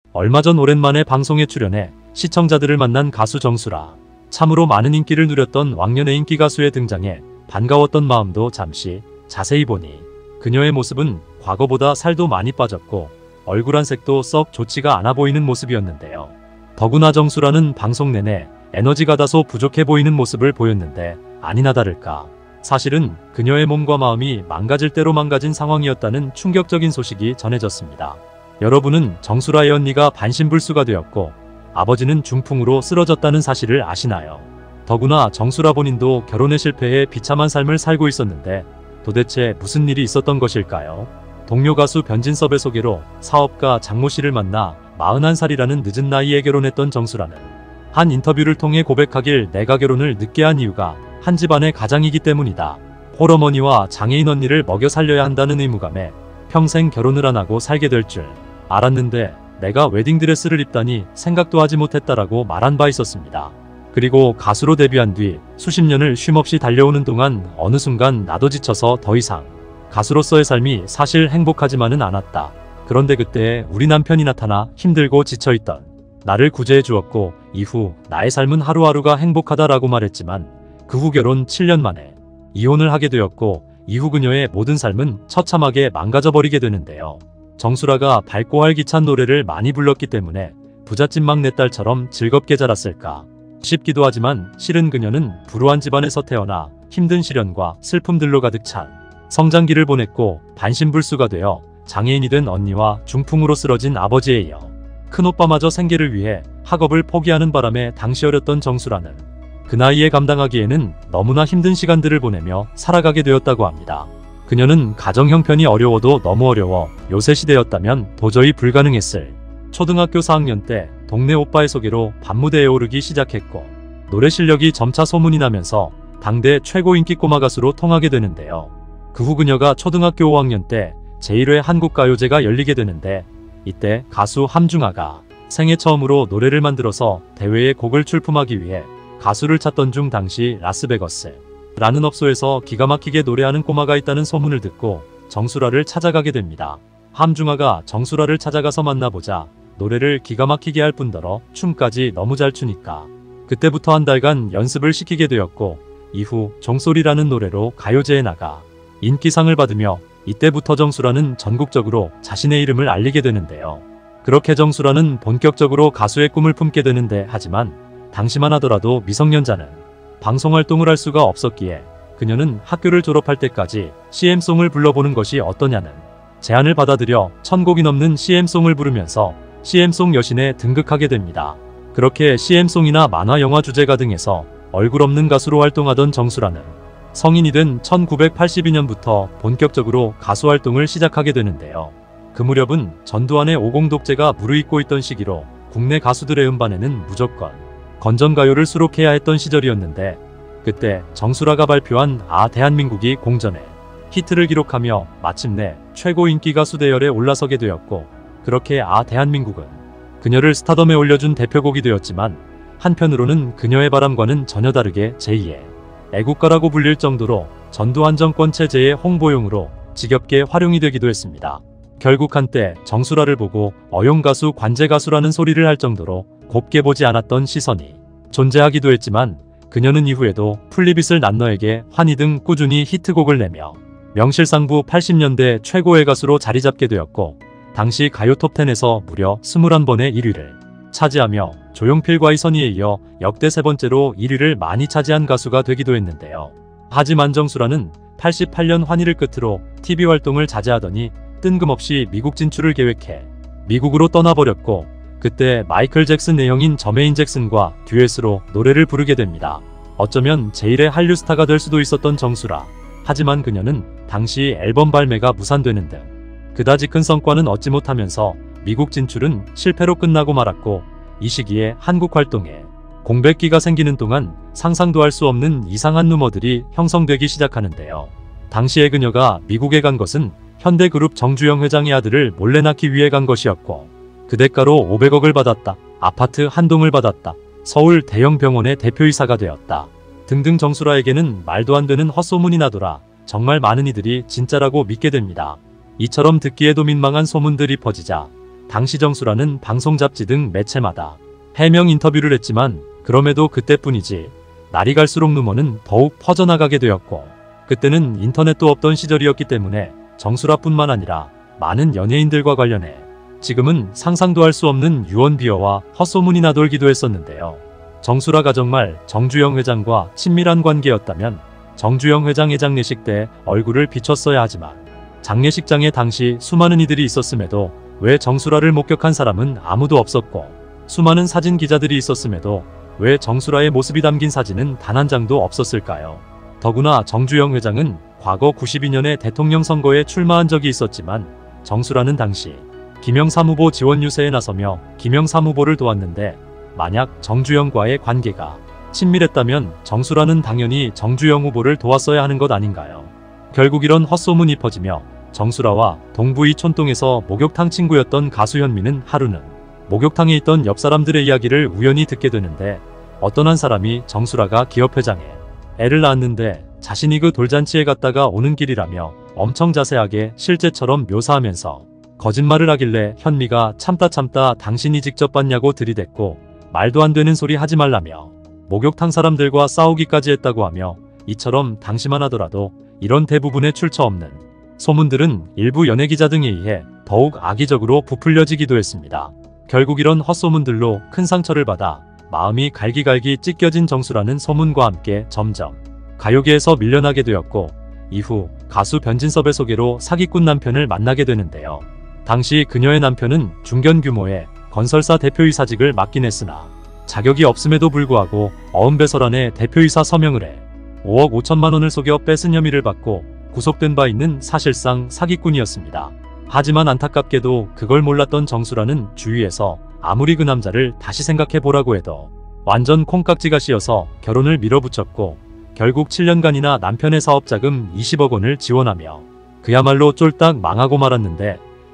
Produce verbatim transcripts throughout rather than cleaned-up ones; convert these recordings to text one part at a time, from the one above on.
얼마 전 오랜만에 방송에 출연해 시청자들을 만난 가수 정수라. 참으로 많은 인기를 누렸던 왕년의 인기 가수에 등장해 반가웠던 마음도 잠시 자세히 보니 그녀의 모습은 과거보다 살도 많이 빠졌고 얼굴 한색도 썩 좋지가 않아 보이는 모습이었는데요. 더구나 정수라는 방송 내내 에너지가 다소 부족해 보이는 모습을 보였는데 아니나 다를까 사실은 그녀의 몸과 마음이 망가질 대로 망가진 상황이었다는 충격적인 소식이 전해졌습니다. 여러분은 정수라의 언니가 반신불수가 되었고 아버지는 중풍으로 쓰러졌다는 사실을 아시나요? 더구나 정수라 본인도 결혼에 실패해 비참한 삶을 살고 있었는데 도대체 무슨 일이 있었던 것일까요? 동료 가수 변진섭의 소개로 사업가 장모 씨를 만나 마흔한 살이라는 늦은 나이에 결혼했던 정수라는 한 인터뷰를 통해 고백하길 내가 결혼을 늦게 한 이유가 한 집안의 가장이기 때문이다. 홀어머니와 장애인 언니를 먹여 살려야 한다는 의무감에 평생 결혼을 안 하고 살게 될 줄 알았는데 내가 웨딩드레스를 입다니 생각도 하지 못했다라고 말한 바 있었습니다. 그리고 가수로 데뷔한 뒤 수십 년을 쉼없이 달려오는 동안 어느 순간 나도 지쳐서 더 이상 가수로서의 삶이 사실 행복하지만은 않았다. 그런데 그때 우리 남편이 나타나 힘들고 지쳐있던 나를 구제해 주었고 이후 나의 삶은 하루하루가 행복하다라고 말했지만 그 후 결혼 칠 년 만에 이혼을 하게 되었고 이후 그녀의 모든 삶은 처참하게 망가져버리게 되는데요. 정수라가 밝고 활기찬 노래를 많이 불렀기 때문에 부잣집 막내 딸처럼 즐겁게 자랐을까 싶기도 하지만 실은 그녀는 불우한 집안에서 태어나 힘든 시련과 슬픔들로 가득 찬 성장기를 보냈고 반신불수가 되어 장애인이 된 언니와 중풍으로 쓰러진 아버지에 이어 큰오빠마저 생계를 위해 학업을 포기하는 바람에 당시 어렸던 정수라는 그 나이에 감당하기에는 너무나 힘든 시간들을 보내며 살아가게 되었다고 합니다. 그녀는 가정 형편이 어려워도 너무 어려워 요새 시대였다면 도저히 불가능했을 초등학교 사 학년 때 동네 오빠의 소개로 밤무대에 오르기 시작했고 노래 실력이 점차 소문이 나면서 당대 최고 인기 꼬마 가수로 통하게 되는데요. 그 후 그녀가 초등학교 오 학년 때 제일 회 한국가요제가 열리게 되는데 이때 가수 함중아가 생애 처음으로 노래를 만들어서 대회에 곡을 출품하기 위해 가수를 찾던 중 당시 라스베거스 라는 업소에서 기가 막히게 노래하는 꼬마가 있다는 소문을 듣고 정수라를 찾아가게 됩니다. 함중아가 정수라를 찾아가서 만나보자 노래를 기가 막히게 할 뿐더러 춤까지 너무 잘 추니까 그때부터 한 달간 연습을 시키게 되었고 이후 종소리라는 노래로 가요제에 나가 인기상을 받으며 이때부터 정수라는 전국적으로 자신의 이름을 알리게 되는데요. 그렇게 정수라는 본격적으로 가수의 꿈을 품게 되는데 하지만 당시만 하더라도 미성년자는 방송활동을 할 수가 없었기에 그녀는 학교를 졸업할 때까지 씨엠송을 불러보는 것이 어떠냐는 제안을 받아들여 천 곡이 넘는 씨엠송을 부르면서 씨엠송 여신에 등극하게 됩니다. 그렇게 씨엠송이나 만화 영화 주제가 등에서 얼굴 없는 가수로 활동하던 정수라는 성인이 된 천구백팔십이 년부터 본격적으로 가수 활동을 시작하게 되는데요. 그 무렵은 전두환의 오공 독재가 무르익고 있던 시기로 국내 가수들의 음반에는 무조건 건전가요를 수록해야 했던 시절이었는데 그때 정수라가 발표한 아 대한민국이 공전에 히트를 기록하며 마침내 최고 인기 가수 대열에 올라서게 되었고 그렇게 아 대한민국은 그녀를 스타덤에 올려준 대표곡이 되었지만 한편으로는 그녀의 바람과는 전혀 다르게 제이의 애국가라고 불릴 정도로 전두환 정권 체제의 홍보용으로 지겹게 활용이 되기도 했습니다. 결국 한때 정수라를 보고 어용가수 관제가수라는 소리를 할 정도로 곱게 보지 않았던 시선이 존재하기도 했지만 그녀는 이후에도 풀리빗을 난 너에게 환희 등 꾸준히 히트곡을 내며 명실상부 팔십 년대 최고의 가수로 자리잡게 되었고 당시 가요 톱텐에서 무려 이십일 번의 일 위를 차지하며 조용필과 이선희에 이어 역대 세 번째로 일 위를 많이 차지한 가수가 되기도 했는데요. 하지만 정수라는 팔십팔 년 환희를 끝으로 티비 활동을 자제하더니 뜬금없이 미국 진출을 계획해 미국으로 떠나버렸고 그때 마이클 잭슨 내형인 저메인 잭슨과 듀엣으로 노래를 부르게 됩니다. 어쩌면 제일의 한류 스타가 될 수도 있었던 정수라. 하지만 그녀는 당시 앨범 발매가 무산되는 등 그다지 큰 성과는 얻지 못하면서 미국 진출은 실패로 끝나고 말았고 이 시기에 한국 활동에 공백기가 생기는 동안 상상도 할 수 없는 이상한 루머들이 형성되기 시작하는데요. 당시에 그녀가 미국에 간 것은 현대그룹 정주영 회장의 아들을 몰래 낳기 위해 간 것이었고 그 대가로 오백억을 받았다. 아파트 한 동을 받았다. 서울 대형 병원의 대표이사가 되었다. 등등 정수라에게는 말도 안 되는 헛소문이 나돌아 정말 많은 이들이 진짜라고 믿게 됩니다. 이처럼 듣기에도 민망한 소문들이 퍼지자 당시 정수라는 방송 잡지 등 매체마다 해명 인터뷰를 했지만 그럼에도 그때뿐이지 날이 갈수록 루머는 더욱 퍼져나가게 되었고, 그때는 인터넷도 없던 시절이었기 때문에 정수라뿐만 아니라 많은 연예인들과 관련해 지금은 상상도 할 수 없는 유언비어와 헛소문이 나돌기도 했었는데요. 정수라가 정말 정주영 회장과 친밀한 관계였다면 정주영 회장 해장례식 때 얼굴을 비췄어야 하지만 장례식장에 당시 수많은 이들이 있었음에도 왜 정수라를 목격한 사람은 아무도 없었고, 수많은 사진 기자들이 있었음에도 왜 정수라의 모습이 담긴 사진은 단 한 장도 없었을까요? 더구나 정주영 회장은 과거 구십이 년에 대통령 선거에 출마한 적이 있었지만 정수라는 당시 김영삼 후보 지원 유세에 나서며 김영삼 후보를 도왔는데, 만약 정주영과의 관계가 친밀했다면 정수라는 당연히 정주영 후보를 도왔어야 하는 것 아닌가요? 결국 이런 헛소문이 퍼지며 정수라와 동부이 촌동에서 목욕탕 친구였던 가수 현미는 하루는 목욕탕에 있던 옆 사람들의 이야기를 우연히 듣게 되는데, 어떤 한 사람이 정수라가 기업회장에 애를 낳았는데 자신이 그 돌잔치에 갔다가 오는 길이라며 엄청 자세하게 실제처럼 묘사하면서 거짓말을 하길래 현미가 참다 참다 당신이 직접 봤냐고 들이댔고, 말도 안 되는 소리 하지 말라며 목욕탕 사람들과 싸우기까지 했다고 하며, 이처럼 당시만 하더라도 이런 대부분의 출처 없는 소문들은 일부 연예기자 등에 의해 더욱 악의적으로 부풀려지기도 했습니다. 결국 이런 헛소문들로 큰 상처를 받아 마음이 갈기갈기 찢겨진 정수라는 소문과 함께 점점 가요계에서 밀려나게 되었고, 이후 가수 변진섭의 소개로 사기꾼 남편을 만나게 되는데요. 당시 그녀의 남편은 중견 규모의 건설사 대표이사직을 맡긴 했으나 자격이 없음에도 불구하고 어음배설안에 대표이사 서명을 해 오억 오천만 원을 속여 뺏은 혐의를 받고 구속된 바 있는 사실상 사기꾼이었습니다. 하지만 안타깝게도 그걸 몰랐던 정수라는 주위에서 아무리 그 남자를 다시 생각해보라고 해도 완전 콩깍지가 씌어서 결혼을 밀어붙였고, 결국 칠 년간이나 남편의 사업자금 이십억 원을 지원하며 그야말로 쫄딱 망하고 말았는데,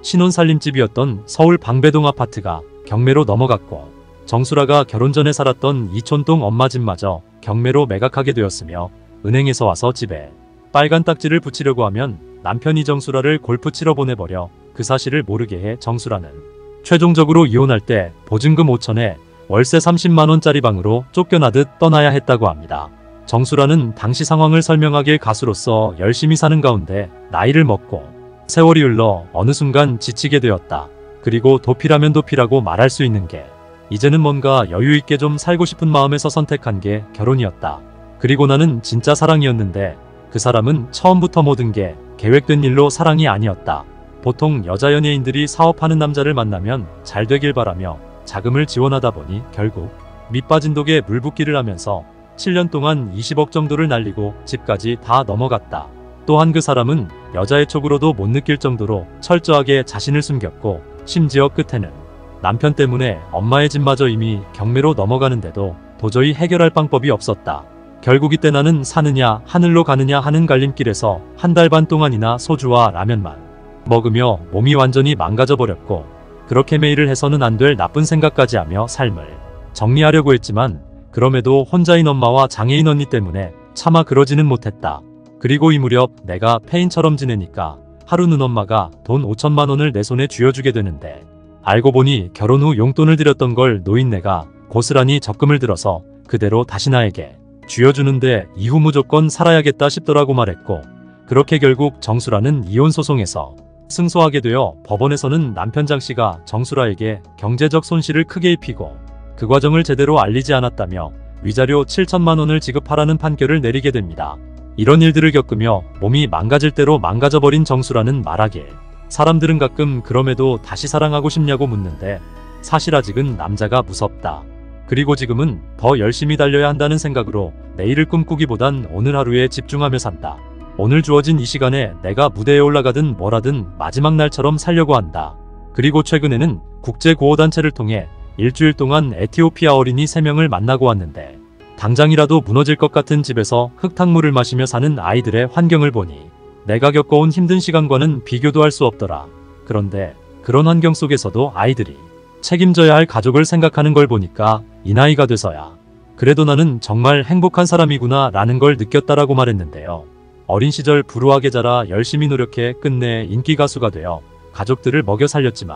신혼살림집이었던 서울 방배동 아파트가 경매로 넘어갔고, 정수라가 결혼 전에 살았던 이촌동 엄마 집마저 경매로 매각하게 되었으며, 은행에서 와서 집에 빨간 딱지를 붙이려고 하면 남편이 정수라를 골프 치러 보내버려 그 사실을 모르게 해 정수라는 최종적으로 이혼할 때 보증금 오천에 월세 삼십만 원짜리 방으로 쫓겨나듯 떠나야 했다고 합니다. 정수라는 당시 상황을 설명하길 가수로서 열심히 사는 가운데 나이를 먹고 세월이 흘러 어느 순간 지치게 되었다. 그리고 도피라면 도피라고 말할 수 있는 게 이제는 뭔가 여유있게 좀 살고 싶은 마음에서 선택한 게 결혼이었다. 그리고 나는 진짜 사랑이었는데 그 사람은 처음부터 모든 게 계획된 일로 사랑이 아니었다. 보통 여자 연예인들이 사업하는 남자를 만나면 잘 되길 바라며 자금을 지원하다 보니 결국 밑 빠진 독에 물 붓기를 하면서 칠 년 동안 이십억 정도를 날리고 집까지 다 넘어갔다. 또한 그 사람은 여자의 촉으로도 못 느낄 정도로 철저하게 자신을 숨겼고, 심지어 끝에는 남편 때문에 엄마의 집마저 이미 경매로 넘어가는데도 도저히 해결할 방법이 없었다. 결국 이때 나는 사느냐 하늘로 가느냐 하는 갈림길에서 한 달 반 동안이나 소주와 라면만 먹으며 몸이 완전히 망가져버렸고, 그렇게 매일을 해서는 안 될 나쁜 생각까지 하며 삶을 정리하려고 했지만 그럼에도 혼자인 엄마와 장애인 언니 때문에 차마 그러지는 못했다. 그리고 이 무렵 내가 폐인처럼 지내니까 하루는 엄마가 돈 오천만 원을 내 손에 쥐어주게 되는데, 알고 보니 결혼 후 용돈을 드렸던 걸 노인네가 고스란히 적금을 들어서 그대로 다시 나에게 쥐어주는데 이후 무조건 살아야겠다 싶더라고 말했고, 그렇게 결국 정수라는 이혼 소송에서 승소하게 되어 법원에서는 남편 장씨가 정수라에게 경제적 손실을 크게 입히고 그 과정을 제대로 알리지 않았다며 위자료 칠천만 원을 지급하라는 판결을 내리게 됩니다. 이런 일들을 겪으며 몸이 망가질 대로 망가져버린 정수라는 말하길, 사람들은 가끔 그럼에도 다시 사랑하고 싶냐고 묻는데 사실 아직은 남자가 무섭다. 그리고 지금은 더 열심히 달려야 한다는 생각으로 내일을 꿈꾸기보단 오늘 하루에 집중하며 산다. 오늘 주어진 이 시간에 내가 무대에 올라가든 뭐라든 마지막 날처럼 살려고 한다. 그리고 최근에는 국제구호단체를 통해 일주일 동안 에티오피아 어린이 세 명을 만나고 왔는데, 당장이라도 무너질 것 같은 집에서 흙탕물을 마시며 사는 아이들의 환경을 보니 내가 겪어온 힘든 시간과는 비교도 할 수 없더라. 그런데 그런 환경 속에서도 아이들이 책임져야 할 가족을 생각하는 걸 보니까 이 나이가 돼서야 그래도 나는 정말 행복한 사람이구나 라는 걸 느꼈다라고 말했는데요. 어린 시절 불우하게 자라 열심히 노력해 끝내 인기 가수가 되어 가족들을 먹여 살렸지만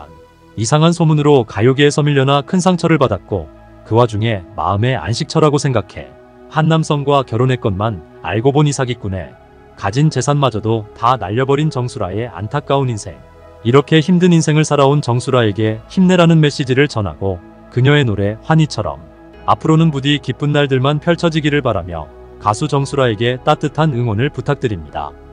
이상한 소문으로 가요계에서 밀려나 큰 상처를 받았고 그 와중에 마음의 안식처라고 생각해 한 남성과 결혼했건만 알고 보니 사기꾼에 가진 재산마저도 다 날려버린 정수라의 안타까운 인생. 이렇게 힘든 인생을 살아온 정수라에게 힘내라는 메시지를 전하고 그녀의 노래 환희처럼 앞으로는 부디 기쁜 날들만 펼쳐지기를 바라며 가수 정수라에게 따뜻한 응원을 부탁드립니다.